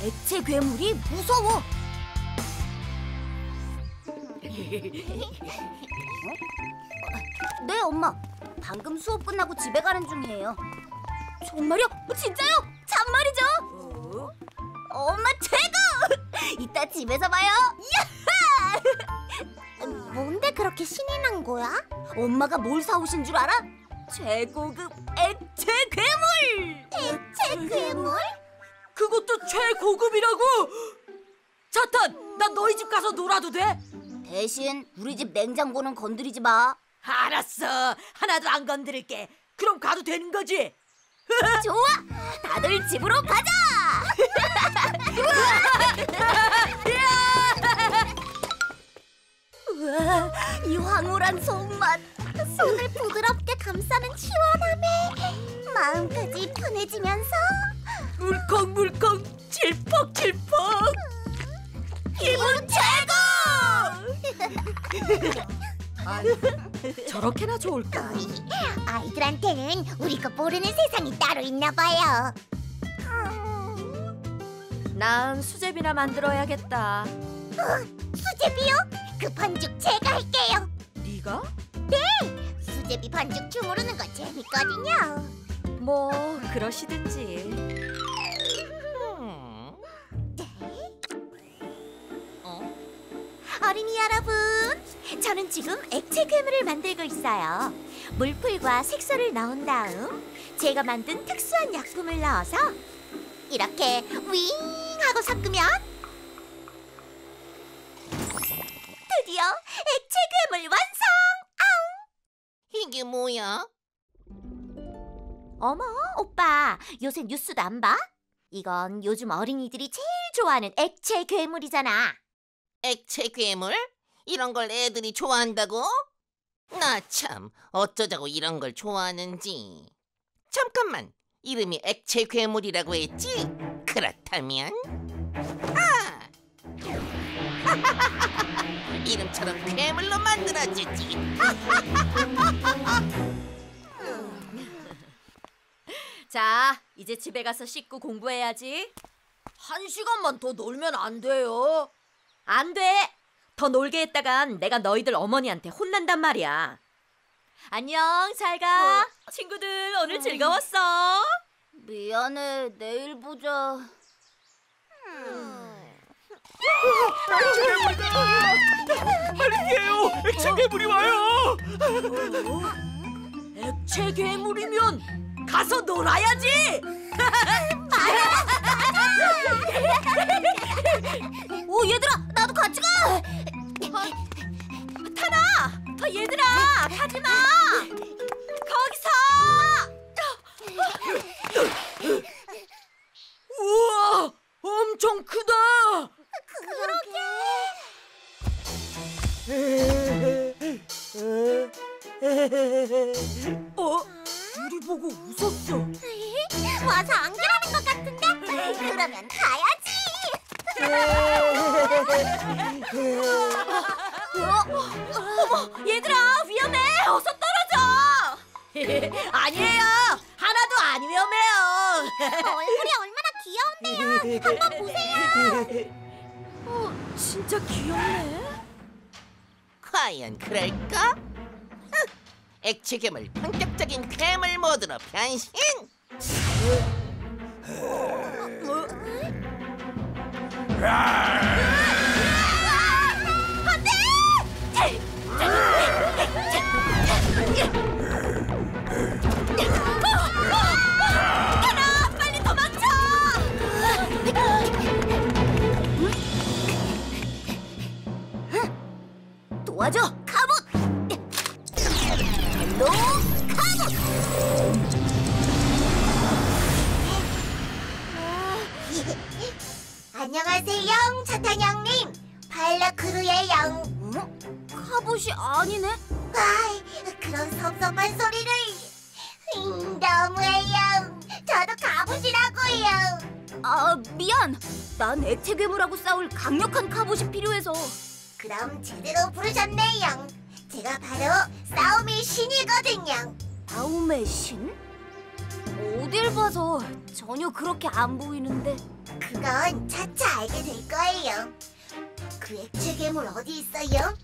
액체 괴물이 무서워. 네, 엄마. 방금 수업 끝나고 집에 가는 중이에요. 정말요? 진짜요? 참말이죠? 엄마 최고! 이따 집에서 봐요. 야하! 뭔데 그렇게 신이 난 거야? 엄마가 뭘 사오신 줄 알아? 최고급 액체 괴물! 액체 괴물? 그것도 최고급이라고! 차탄, 나 너희 집 가서 놀아도 돼? 대신 우리 집 냉장고는 건드리지 마. 알았어, 하나도 안 건드릴게. 그럼 가도 되는 거지? 좋아! 다들 집으로 가자! 우와, 이 황홀한 손맛. 손을 부드럽게 감싸면 시원함에 마음까지 편해지면서 물컹물컹, 질퍽질퍽. 기분 최고! 저렇게나 좋을까? 아이들한테는 우리가 모르는 세상이 따로 있나 봐요. 난 수제비나 만들어야겠다. 수제비요? 그 반죽 제가 할게요. 네가? 수제비 반죽 주무르는 거 재밌거든요. 뭐 그러시든지. 어린이 여러분, 저는 지금 액체 괴물을 만들고 있어요. 물풀과 색소를 넣은 다음 제가 만든 특수한 약품을 넣어서 이렇게 윙 하고 섞으면 드디어 액체 괴물 완성! 이게 뭐야? 어머, 오빠, 요새 뉴스도 안 봐? 이건 요즘 어린이들이 제일 좋아하는 액체 괴물이잖아. 액체 괴물? 이런 걸 애들이 좋아한다고? 나 참 어쩌자고 이런 걸 좋아하는지. 잠깐만, 이름이 액체 괴물이라고 했지? 그렇다면 이름처럼 괴물로 만들어주지. 자, 이제 집에 가서 씻고 공부해야지. 1시간만 더 놀면 안 돼요? 안 돼! 더 놀게 했다간 내가 너희들 어머니한테 혼난단 말이야. 안녕, 잘 가. 친구들, 오늘 즐거웠어. 미안해, 내일 보자. 빨리 해요! 액체 괴물이 와요! 액체 괴물이면 가서 놀아야지. 오, 얘들아, 나도 같이 가! 타나, 얘들아, 가지 마. 거기서. 우와, 엄청 크다. 우리 보고 웃었어. 와서 안기라는 것 같은데? 그러면 가야지. 어머, 얘들아, 위험해. 어서 떨어져. 아니에요. 하나도 안 위험해요. 얼굴이 얼마나 귀여운데요. 한번 보세요. 진짜 귀엽네. 과연 그럴까? 액체 괴물 본격적인 괴물 모드로 변신! 빨리 도망쳐. 도와줘, 카봇! 헬로 카봇! 안녕하세요, 차탄 형님. 발라크루예요. 카봇이 아니네? 아이, 그런 섭섭한 소리를. 너무해요. 저도 가보시라고요. 아, 미안. 난 액체 괴물하고 싸울 강력한 카봇이 필요해서. 그럼 제대로 부르셨네요. 제가 바로 싸움의 신이거든요. 다음의 신? 어딜 봐서 전혀 그렇게 안 보이는데. 그건 차차 알게 될 거예요. 그 액체 괴물 어디 있어요?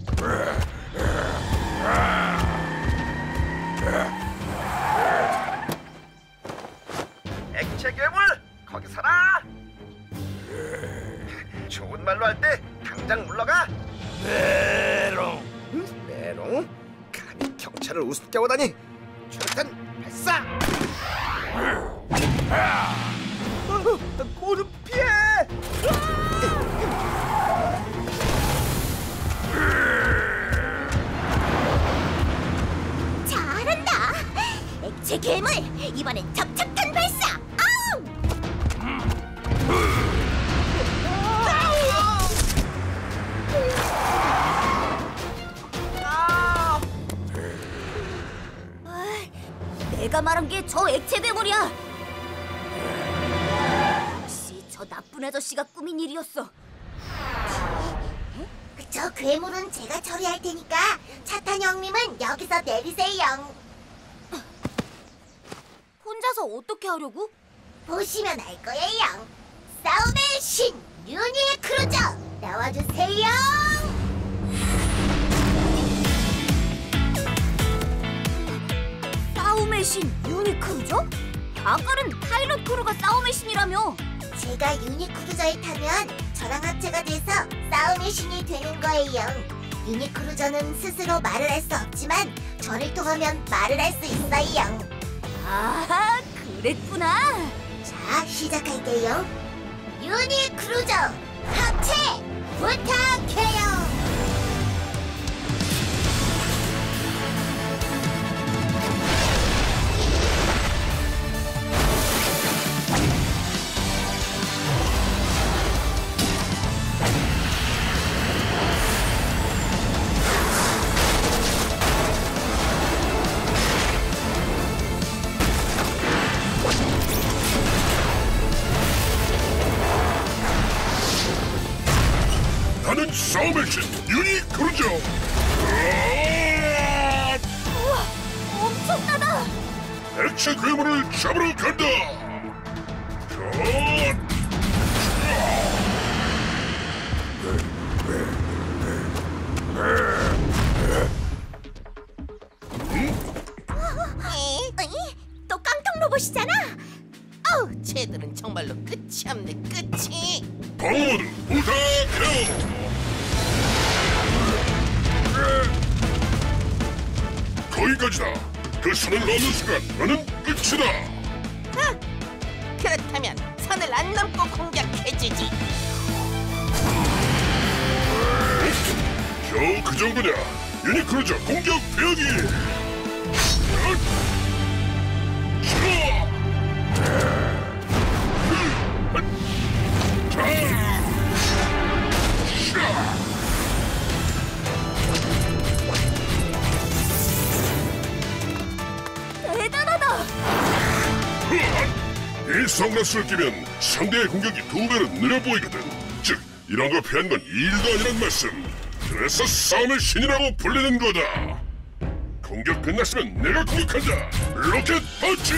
액체 괴물 거기 살아. 좋은 말로 할 때 당장 물러가. 메롱. 메롱? 감히 경찰을 우습게 하다니. 출탄 발사. 꼬르 피해. 잘한다. 액체 괴물 이번엔 척척한 발사. 아우! 내가 말한 게 저 액체 괴물이야. 역시 저 나쁜 아저씨가 꾸민 일이었어. 저 괴물은 제가 처리할 테니까 차탄 형님은 여기서 내리세요. 혼자서 어떻게 하려고? 보시면 알 거예요. 싸움의 신 유니 크루저 나와주세요. 싸움의 신 유니크루저? 아까는 파일럿 크루가 싸움의 신이라며. 제가 유니 크루저에 타면 저랑 합체가 돼서 싸움의 신이 되는 거예요. 유니 크루저는 스스로 말을 할 수 없지만 저를 통하면 말을 할 수 있어요. 아, 그랬구나. 자, 시작할게요. 유니 크루저 합체 부탁해요. 나는 싸움의 신 유니 크루저. 우와, 엄청나다. 액체 괴물을 잡으러 간다. 또 깡통 로봇이잖아. 쟤들은 정말로 끝이 없네. 끝이. 방어모드 부탁해요. 거기까지다. 그 선을 넘는 순간 너는 끝이다. 그렇다면 선을 안 넘고 공격해주지. 겨우 그 정도냐? 유니 크루저 공격 배우기. 대단하다. 이 선글라스를 끼면 상대의 공격이 2배로 느려 보이거든. 즉, 이런 거 피한 건 일도 아니란 말씀. 그래서 싸움의 신이라고 불리는 거다. 공격 끝났으면 내가 공격한다. 로켓 펀치!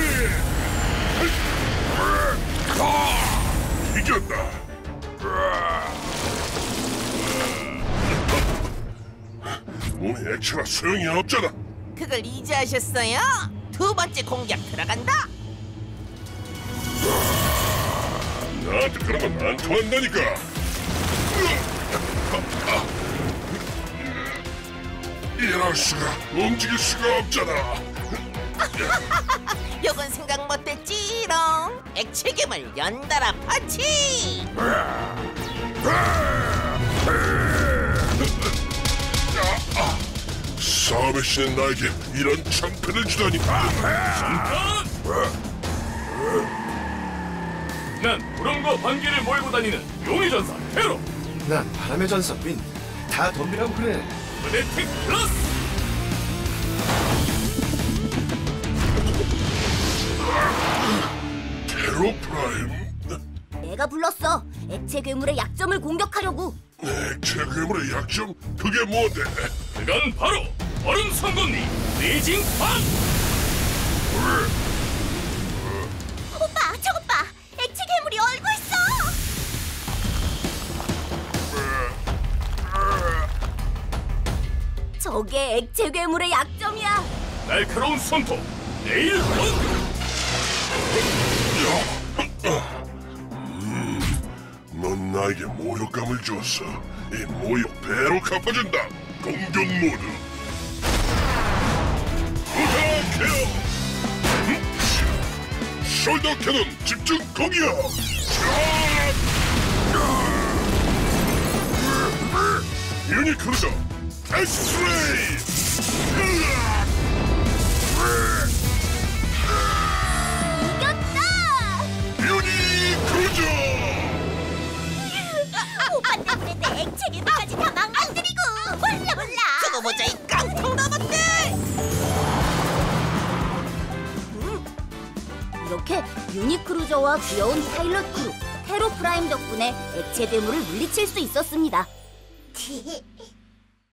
이겼다. 몸에 액체가 소용이 없잖아. 그걸 이제 하셨어요? 두 번째 공격 들어간다. 나한테 그런 건 안 통한다니까. 이럴 수가, 움직일 수가 없잖아. 요건 생각 못했지롱. 액체 괴물 연달아 파치. 싸움의 신은 나에게 이런 장패를 주다니. 난 불온과 반기를 몰고 다니는 용의전사 헤로 난 바람의 전사 윈. 다 덤비라고 그래. 프네틱 플러스. 테로 프라임. 내가 불렀어. 액체 괴물의 약점을 공격하려고. 액체 괴물의 약점? 그게 뭔데? 그건 바로 얼음 성공리 리징판. 오빠, 저것 봐. 액체 괴물이 얼고 있어. 저게 액체 괴물의 약점이야. 날카로운 손톱 내일 건. 넌 나에게 모욕감을 줬어. 이 모욕 배로 갚아준다. 공격 모드. 부탁해요. 숄더 캐논 집중 공격. 유니크루저 엑스트레이. 이겼다! 유니크루저. 오빠 때문에 내 액체 괴물까지 다 망가뜨리고 몰라. 두고 보자 이 깡통 나봇들. 이렇게 유니크루저와 귀여운 파일럿 크루 테로 프라임 덕분에 액체 괴물을 물리칠 수 있었습니다.